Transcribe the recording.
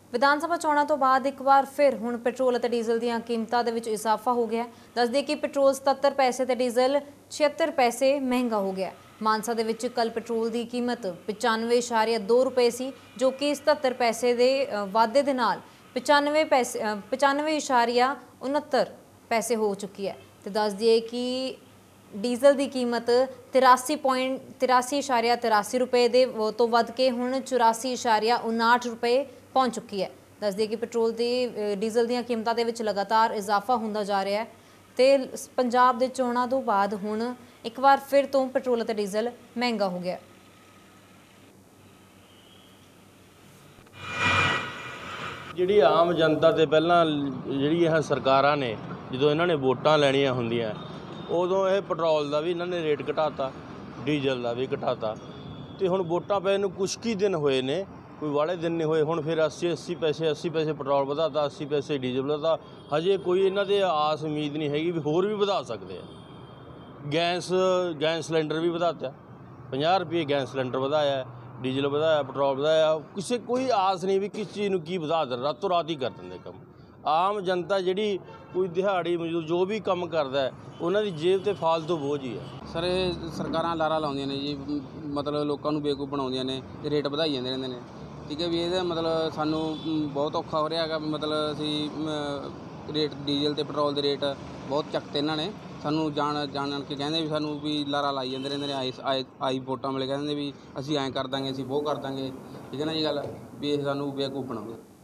ਵਿਧਾਨ ਸਭਾ ਚੋਣਾਂ ਤੋਂ ਬਾਅਦ ਇੱਕ ਵਾਰ ਫਿਰ ਹੁਣ ਪੈਟਰੋਲ ਅਤੇ ਡੀਜ਼ਲ ਦੀਆਂ ਕੀਮਤਾਂ ਦੇ ਵਿੱਚ ਇਜ਼ਾਫਾ ਹੋ ਗਿਆ। ਦੱਸ ਦਈਏ ਕਿ ਪੈਟਰੋਲ 77 ਪੈਸੇ ਤੇ ਡੀਜ਼ਲ 76 ਪੈਸੇ ਮਹਿੰਗਾ ਹੋ ਗਿਆ। ਮਾਨਸਾ ਦੇ ਵਿੱਚ ਕੱਲ ਪੈਟਰੋਲ ਦੀ ਕੀਮਤ 95.2 ਰੁਪਏ ਸੀ, ਜੋ ਕਿ 77 ਪੈਸੇ ਦੇ ਵਾਧੇ ਦੇ ਨਾਲ 95.69 ਪੈਸੇ ਹੋ ਚੁੱਕੀ ਹੈ। ਤੇ ਦੱਸ ਦਈਏ ਕਿ ਡੀਜ਼ਲ ਦੀ ਕੀਮਤ 83.83 रुपए तो वध के हुण 84.59 रुपए पहुँच चुकी है। दस दिए कि पेट्रोल की डीजल दी कीमतों के विच लगातार इजाफा होंदा जा रहा है तो पंजाब दे चोणां तो बाद हुण एक बार फिर तो पेट्रोल ते डीजल महंगा हो गया। जिहड़ी आम जनता ते पहलां जिहड़ी इह सरकारां ने जदों इन्हां ने वोटां लैणियां हुंदियां उदों ये पेट्रोल का भी इन्होंने रेट घटाता, डीजल का भी घटाता। तो हुण वोटां पए नूं कुछ ही दिन होए ने, कोई वाले दिन नहीं होए, हुण फिर 80 पैसे पेट्रोल वधाता, 80 पैसे डीजल वधाता। हजे कोई इन्हां दे आस उम्मीद नहीं हैगी भी होर भी वधा सकते हैं। गैस सिलेंडर भी वधाता, 50 रुपये गैस सिलेंडर वधाया, डीजल वधाया, पेट्रोल वधाया। किसी कोई आस नहीं भी किस चीज़ नूं की वधा देण, रातों रात ही कर देंगे कम। आम जनता जिहड़ी कोई दिहाड़ी मजदूर जो भी काम करता है उन्हां दी जेब ते फालतू बोझ ही है। सर सरकारां लारा लाउंदियां ने जी, मतलब लोगों को बेवकूफ़ बनाउंदियां ने, रेट वधाई जांदे रहिंदे ने। ठीक है भी ये मतलब सानू बहुत औखा हो रहा है। मतलब असीं रेट डीजल ते पेट्रोल के रेट बहुत चकते इन्हां ने सानू जान के कहंदे भी सानू भी लारा लाई जांदे रहिंदे ने। आई वोटां वेले कहंदे भी असीं ऐं कर दांगे, असीं वो कर दांगे। ठीक है ना जी गल भी सानू बेवकूफ़ बनाउंदे।